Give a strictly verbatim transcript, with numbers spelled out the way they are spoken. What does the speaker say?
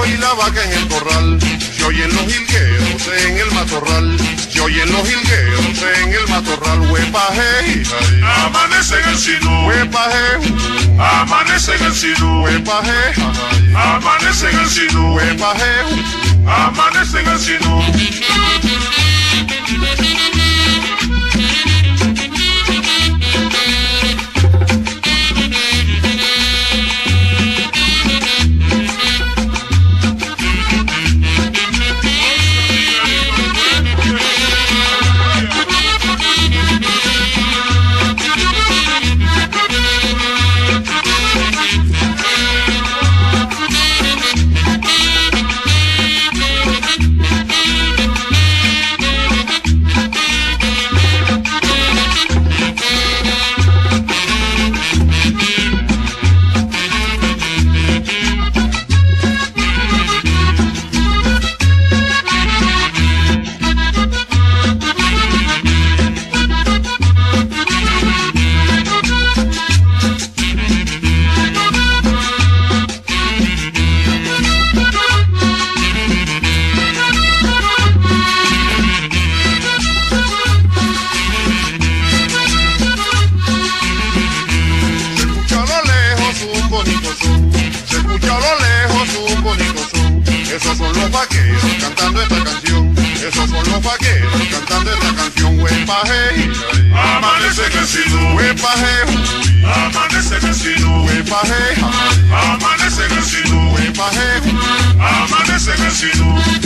y la vaca en el corral, se oyen los jilgueros en el matorral, se oyen los jilgueros en el matorral, huepaje, amanece en el sinú, huepaje, amanece en el sinú, huepaje, amanece en el sinú, huepaje, amanece en el sinú. Se escucha a lo lejos un bonito son, esos son los vaqueros cantando esta canción, esos son los vaqueros cantando esta canción, huepaje, amanece en el sinú, huepaje, amanece en el sinú, huepaje, amanece en el sinú, huepaje, amanece en el sinú.